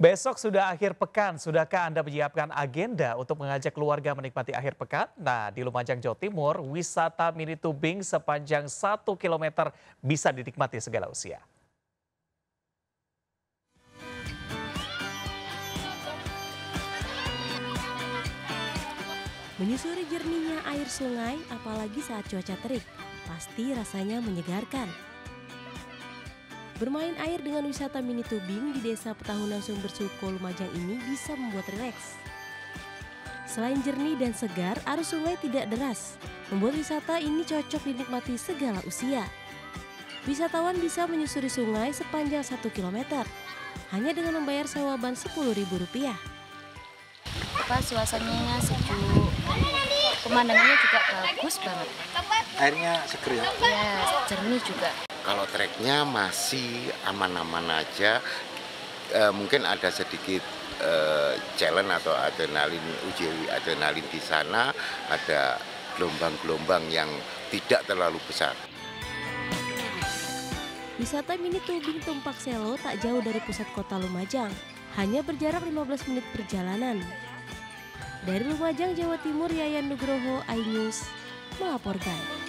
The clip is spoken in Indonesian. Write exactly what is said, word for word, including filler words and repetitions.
Besok sudah akhir pekan, sudahkah Anda menyiapkan agenda untuk mengajak keluarga menikmati akhir pekan? Nah, di Lumajang, Jawa Timur, wisata mini tubing sepanjang satu kilometer bisa dinikmati segala usia. Menyusuri jernihnya air sungai, apalagi saat cuaca terik, pasti rasanya menyegarkan. Bermain air dengan wisata mini tubing di Desa Petahunan Sumber Suko, Lumajang ini bisa membuat rileks. Selain jernih dan segar, arus sungai tidak deras, membuat wisata ini cocok dinikmati segala usia. Wisatawan bisa menyusuri sungai sepanjang satu kilometer, hanya dengan membayar sewa ban sepuluh ribu rupiah. Apa suasananya sejuk, pemandangannya juga bagus banget. Airnya seger ya? Ya, jernih juga. Kalau treknya masih aman-aman aja, e, mungkin ada sedikit e, challenge atau adrenalin, uji adrenalin di sana, ada gelombang-gelombang yang tidak terlalu besar. Wisata mini tubing Tumpak Selo tak jauh dari pusat kota Lumajang, hanya berjarak lima belas menit perjalanan. Dari Lumajang, Jawa Timur, Yayan Nugroho, iNews melaporkan.